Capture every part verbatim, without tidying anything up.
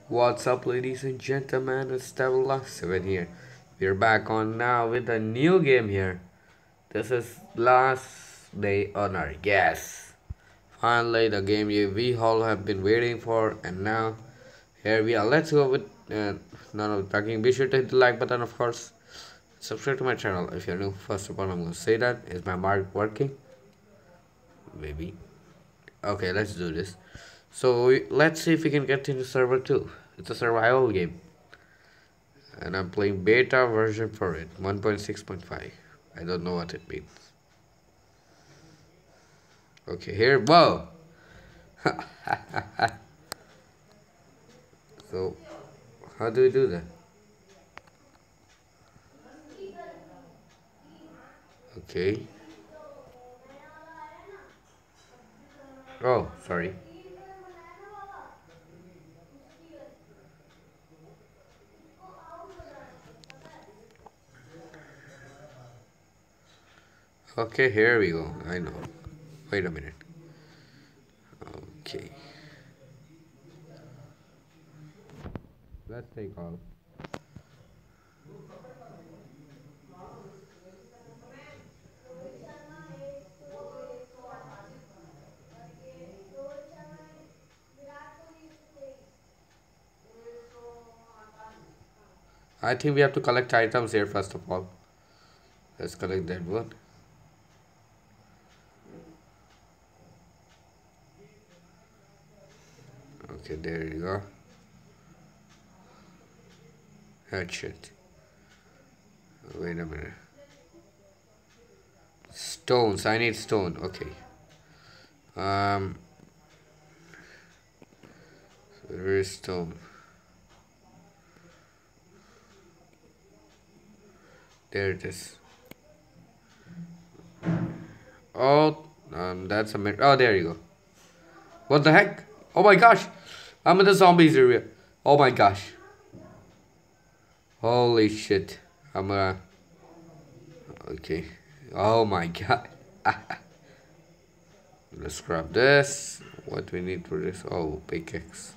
What's up, ladies and gentlemen? It's Devil seven here. We're back on now with a new game here. This is last day on our yes. Finally, the game you we all have been waiting for, and now here we are. Let's go with uh, none of the talking. Be sure to hit the like button, of course. Subscribe to my channel if you're new. First of all, I'm gonna say that is my mark working? Maybe. Okay, let's do this. So we, let's see if we can get into server two. It's a survival game. And I'm playing beta version for it, one point six point five. I don't know what it means. Okay, here, whoa! So, how do we do that? Okay. Oh, sorry. Okay, here we go. I know. Wait a minute. Okay. Let's take off. I think we have to collect items here first of all. Let's collect that one. Okay, there you go. Headshot. Wait a minute. Stones. I need stone. Okay. Um. Where is stone? There it is. Oh, um, that's a minute. Oh, there you go. What the heck? Oh my gosh! I'm in the zombies area. Oh my gosh. Holy shit. I'm uh. Okay. Oh my god. Let's grab this. What do we need for this? Oh, pickaxe.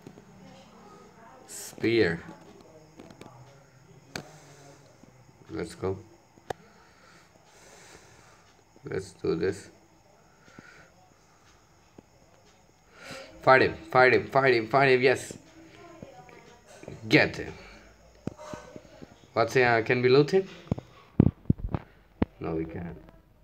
Spear. Let's go. Let's do this. Fight him, fight him, fight him, fight him, yes. Get him. What's uh, can we loot him? No, we can't.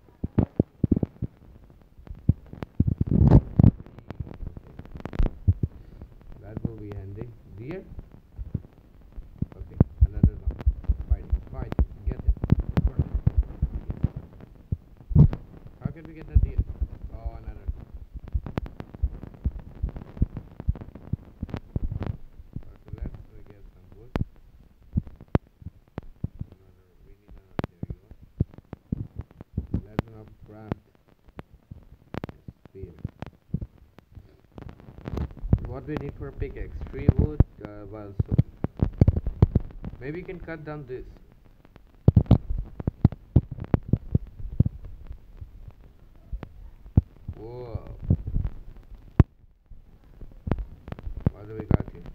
That will be handy. Deer? Okay, another one. Fight him, fight him, get him. How can we get the deer? Oh, another. Okay, let's uh, get some wood. Another, we need another, there you go. Let's now craft spear. What we need for a pickaxe? Three wood, uh, well, so maybe you can cut down this. Whoa. What do we got here?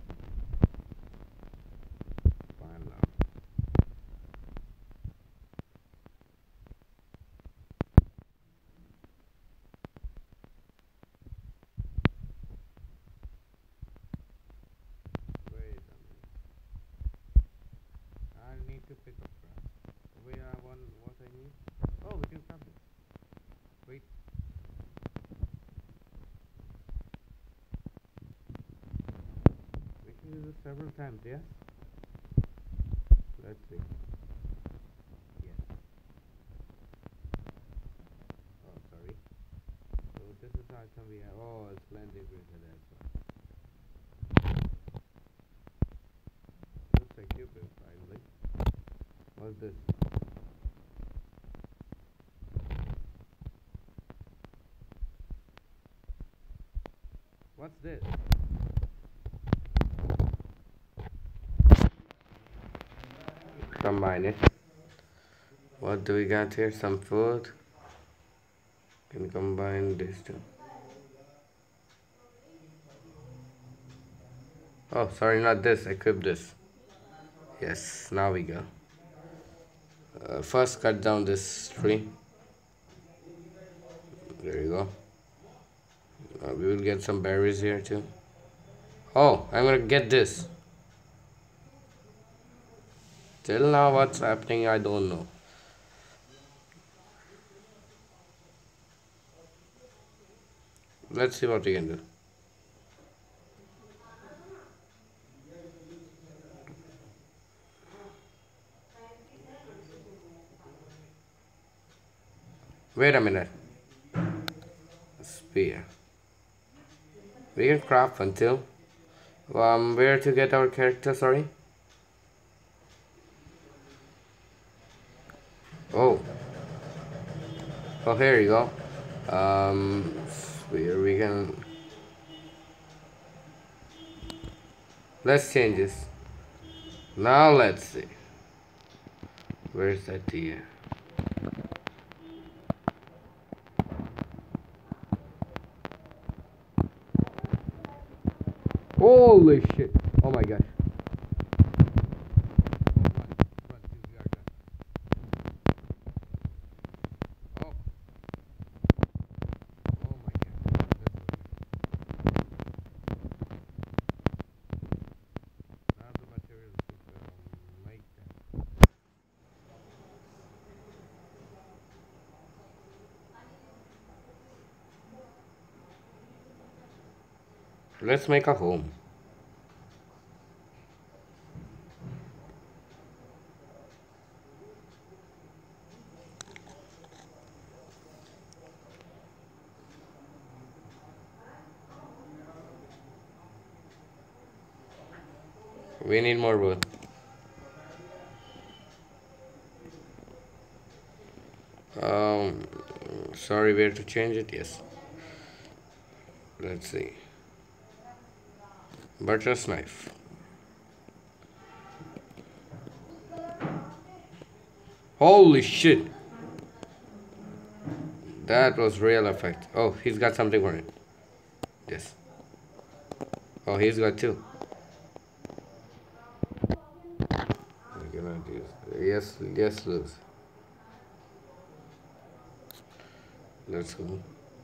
Fine now. Wait a minute. I need to pick up crap. Wait, I want what I need. Oh, we can craft it. Wait. We can use it several times, yes? Let's see. Yes. Oh, sorry. So this is the item we have. Oh, it's landing greater, that's why. Looks like Cupid, finally. What's this? What's this? Combine it. What do we got here? Some food. Can combine this too. Oh, sorry, not this. Equip this. Yes, now we go. Uh, first, cut down this tree. There you go. Uh, we will get some berries here too. Oh, I'm gonna get this. Till now, what's happening, I don't know. Let's see what we can do. Wait a minute. Spear. We can craft until. Um, where to get our character? Sorry. Oh. Oh, here you go. Um, spear. We can. Let's change this. Now let's see. Where's that deer? Holy shit! Oh my gosh. Oh. Oh my god. Now the materials to um, make that. Let's make a home. We need more wood. Um, sorry, where to change it? Yes. Let's see. Butcher's knife. Holy shit! That was real effect. Oh, he's got something for it. Yes. Oh, he's got two. I cannot use. Yes, yes, Luz. Let's go.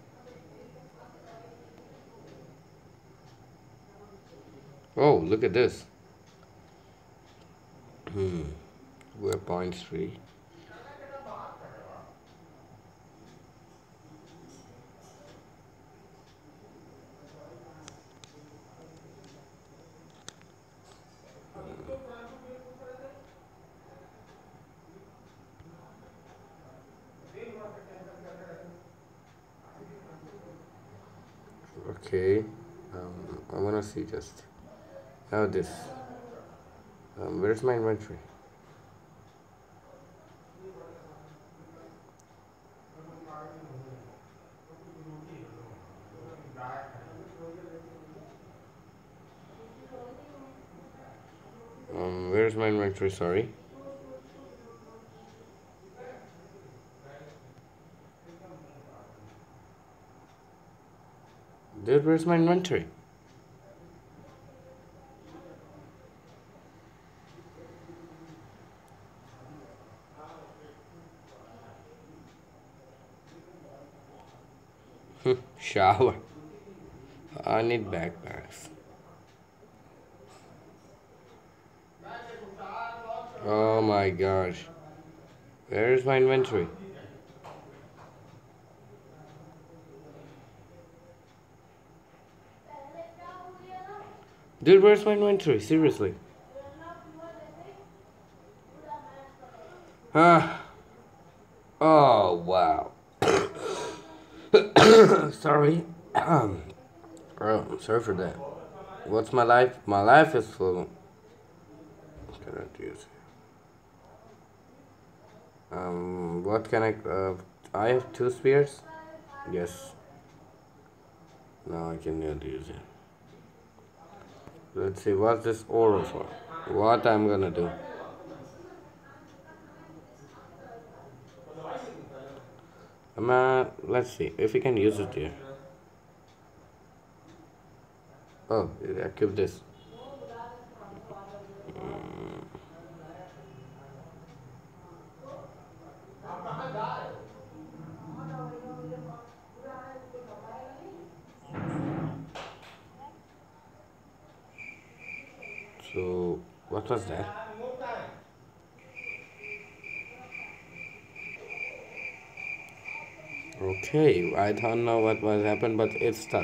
Oh, look at this. Hmm. We're point three. Okay. Um, I wanna see just now this. Um, where's my inventory? Um, where's my inventory? Sorry. Dude, where's my inventory? Shower. I need backpacks. Oh my gosh. Where is my inventory? Dude, where's my inventory? Seriously. Ah. Oh, wow. Sorry. oh, sorry for that. What's my life? My life is full. Cannot use it. Um, what can I? Uh, I have two spears. Yes. Now I can use it. Let's see what's this ore for. What I'm gonna do. Um, uh, let's see if we can use it here. Oh, I keep this. So, what was that? Okay, I don't know what was happened, but it's stuck.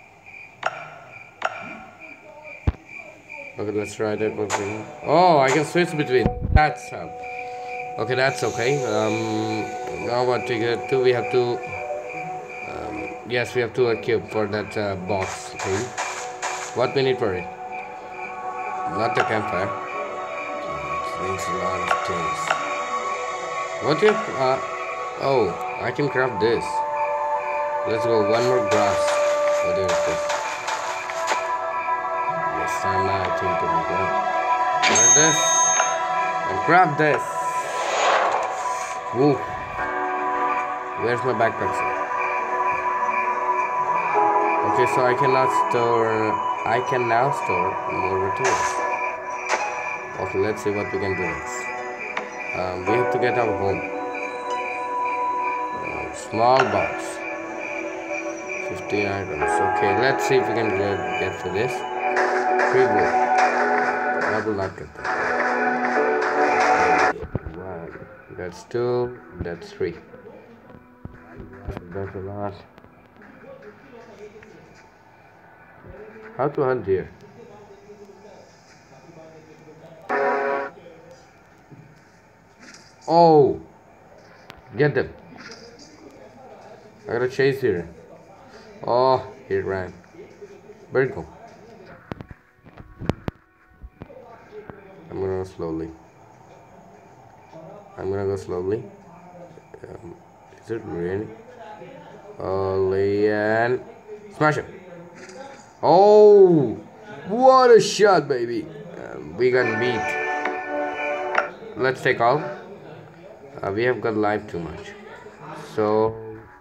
Okay, let's try that one thing. Oh, I can switch between. That's how. Okay, that's okay. Um, now what we get to? We have to. Yes, we have to equip for that uh, box thing. What we need for it? Not the campfire. It needs a lot of things. What if? Uh, oh, I can craft this. Let's go. One more grass. What is this? Yes, time now I think to be done. Grab this and grab this. Woo. Where's my backpack? Sir? Okay, so I cannot store. I can now store more tools. Okay, let's see what we can do next. Um, we have to get our home. Uh, small box. fifteen items. Okay, let's see if we can get, get to this. Free wood. I will not get that. One. That's two. That's three. That's a lot. How to hunt deer? Oh! Get them. I gotta chase here. Oh, he ran. Where'd it go? I'm gonna go slowly. I'm gonna go slowly. Um, is it raining? Ollie and smash it. Oh, what a shot, baby. Um, we got beat. Let's take all. Uh, we have got life too much. So,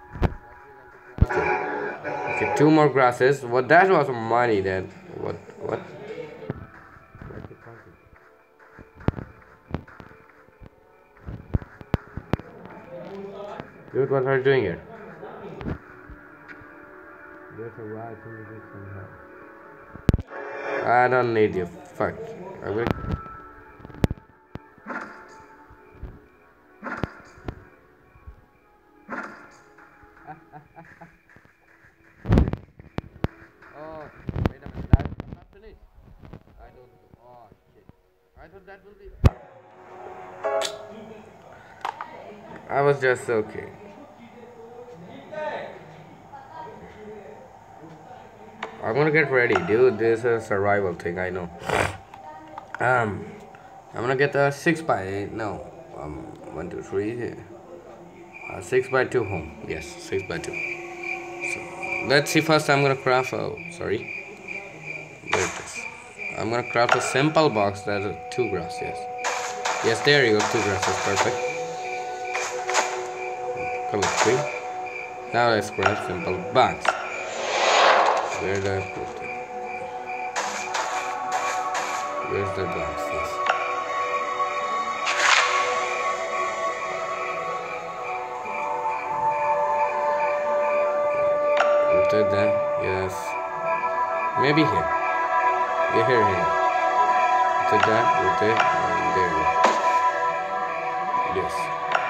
okay. Okay, two more grasses. What, that was money then. What, what? Dude, what are you doing here? I don't need you. Fuck. I will. Oh, wait a minute. I'm not finished. I don't know. Oh, shit. I thought that will be. I was just okay. I'm gonna get ready, dude. This is a survival thing, I know. Um, I'm gonna get a six by eight. No, um, one, two, three. Uh, six by two home. Yes, six by two. So let's see. First, I'm gonna craft. Oh, sorry. There it is. I'm gonna craft a simple box that is two grass. Yes. Yes, there you go. Two grasses. Perfect. Collect three. Now let's craft simple box. Where did I put it? Where's the box? Yes. Put it there. Yes. Maybe here. Yeah, here, here. Put it there. Put it. And there you go. Yes.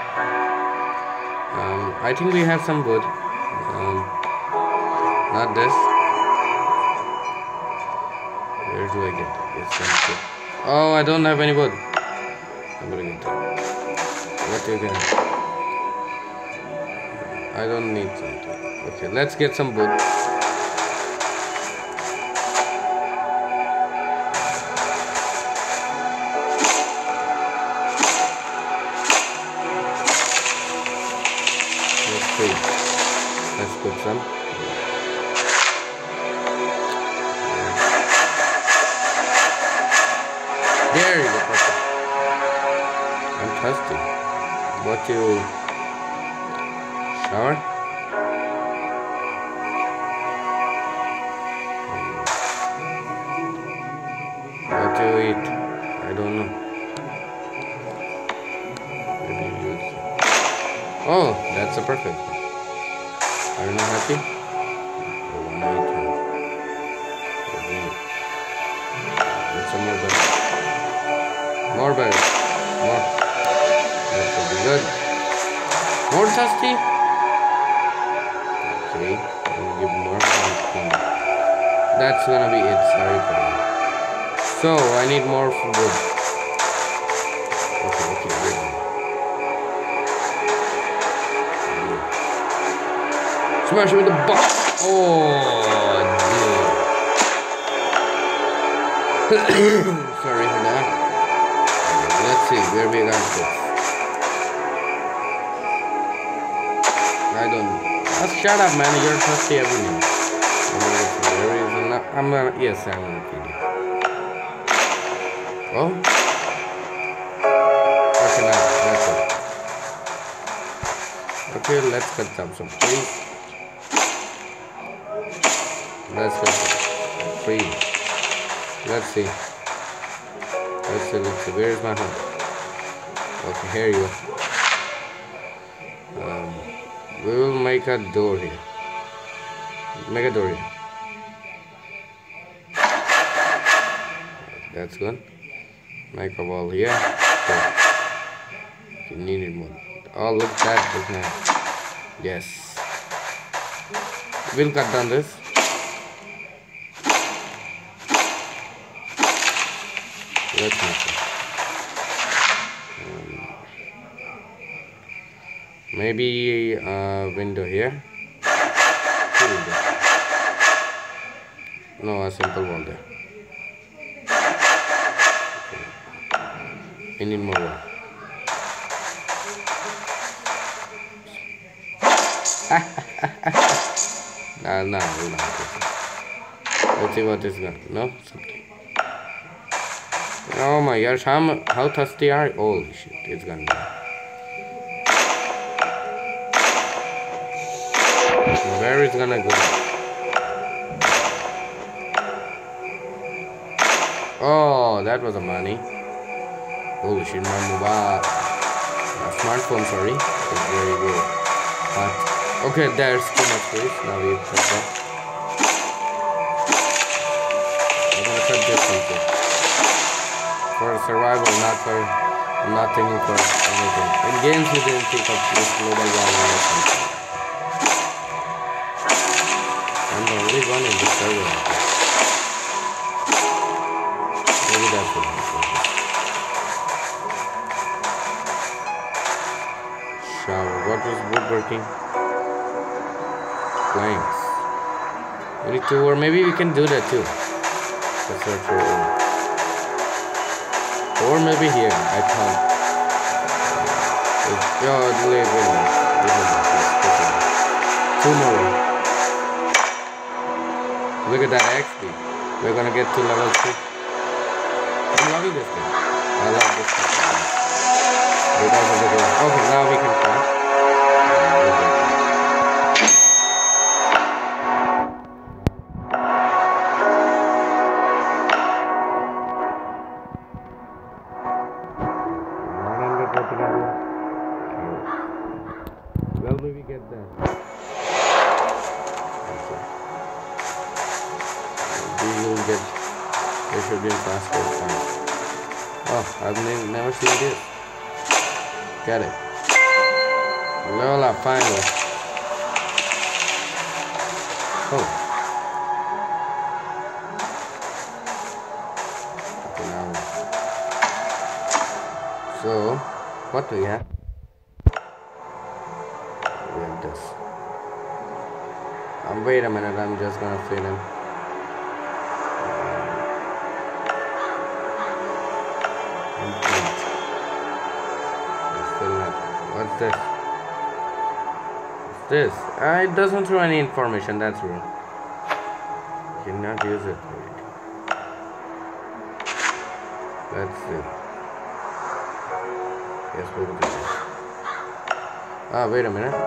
Um, I think we have some wood. Um, not this. Where do I get it? Yes, oh, I don't have any wood. I'm gonna get that. What do you get? I don't need something. Okay, let's get some wood. Let's see. Let's put some. There you go, perfect. I'm thirsty. What you shower? What do you eat? I don't know. Oh, that's a perfect. Are you not happy? some more bells. More bells. More. That will be good. More thirsty? Okay. I'll give more. That's gonna be it. Sorry for that. So, I need more wood. Okay, okay, wait. Smash him with the box. Oh, dude. Sorry for that. Let's see where we got this. I don't know. Oh, shut up, man. You're thirsty every minute. I'm gonna. Yes, I'm gonna feed you. Oh. Okay, now that's it. Okay, let's cut down some trees. Let's cut some trees. Let's see. Let's see, let's see. Where is my home? Okay, here you go. Um, we will make a door here. Make a door here. That's good. Make a wall here. Good. You needed more. Oh, look, that is nice. Yes. We'll cut down this. Let's make it. Um, maybe a window here. Two windows. No, a simple wall there. Okay. We need more wall. nah, nah, we'll not get it. Let's see what is gonna. No, something. Oh my gosh, how, how thirsty are you? Holy shit, it's gonna die. Where is it gonna go? Oh, that was a money. Holy shit, my mobile. Uh, smartphone, sorry. It's very good. But, okay, there's too much space. Now we cut that. I'm gonna cut this one too. For survival, not for nothing for anything. In games you didn't think of this global warming or something. I'm the only one in this server. Maybe that's what I'm saying. Shower. What was woodworking? Planks. We need to, or maybe we can do that too. That's our true. Or maybe here, I can't. Yeah, delay, wait a minute. Two more. Look at that X P. We're gonna get to level two. I'm loving this thing. I love this thing. Because of the door. Okay, now we can craft. Well, maybe get that. Okay. We will get. There should be a faster time. Oh, I've ne never seen this. Get it. Level up, finally. Oh. Okay, now. So, what do we have? We have this. Um, wait a minute, I'm just gonna fill in. What's this? What's this? Uh, it doesn't throw any information, that's wrong. You cannot use it. Let's see. Yes, we will do that. Ah, wait a minute.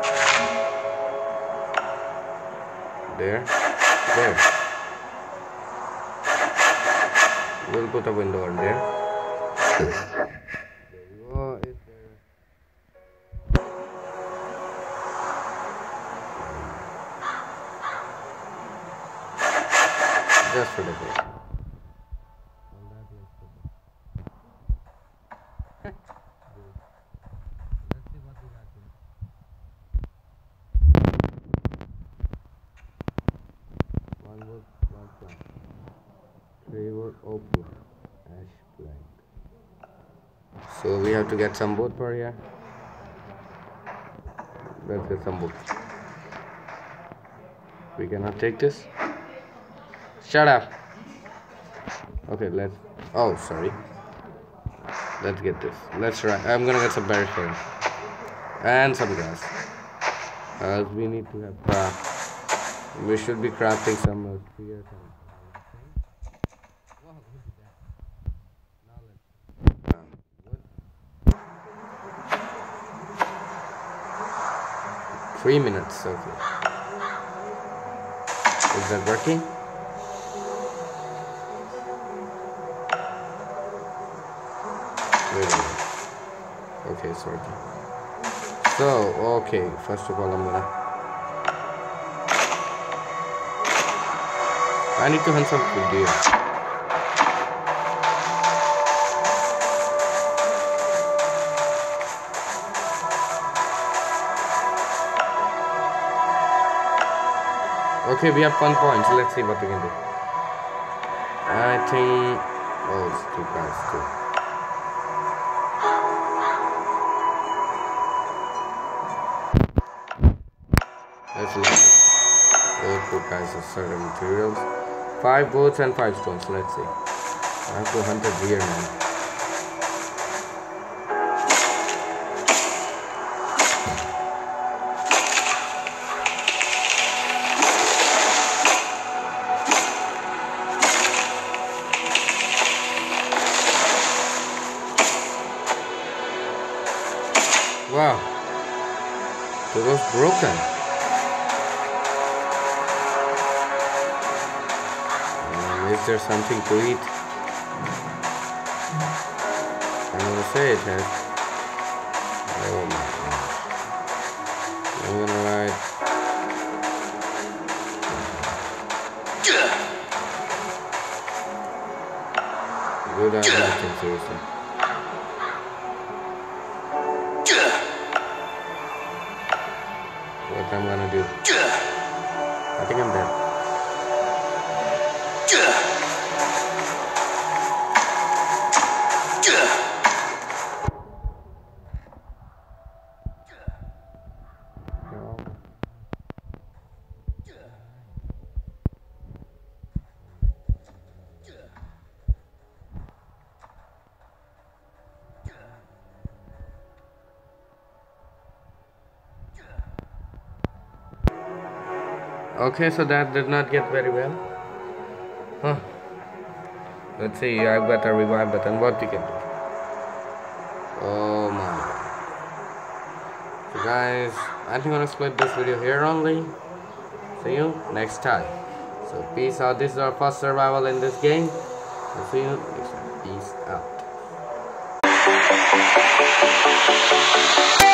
There. There. We'll put a window on there. There you go. It's there. Just for the day. Let's see what we got here. One wood, one plank. Three wood, oak wood, ash plank. So we have to get some wood for here. Let's get some wood. We cannot take this. Shut up. Okay, let's. Oh, sorry. Let's get this. Let's try. I'm gonna get some berries here and some grass. Uh, we need to have craft. We should be crafting some uh, spears. Three minutes, okay. Is that working? Wait a minute. Okay, it's working. So, okay, first of all, I'm gonna. I need to hunt some food deer. Okay, we have one point, so let's see what we can do. I think... Oh, it's two guys too. Let's leave. Those two guys are certain materials. Five goats and five stones, let's see. I have to hunt a deer now. Wow, it was broken. Um, is there something to eat? I'm gonna say it has. Oh my gosh. I'm gonna write. Good idea, seriously. What I'm gonna do? I think I'm dead. Okay, so that did not get very well. Huh. Let's see, I got a revive button. What we can do? Oh my god. So guys, I think I'm gonna split this video here only. See you next time. So peace out. This is our first survival in this game. So see you next time. Peace out.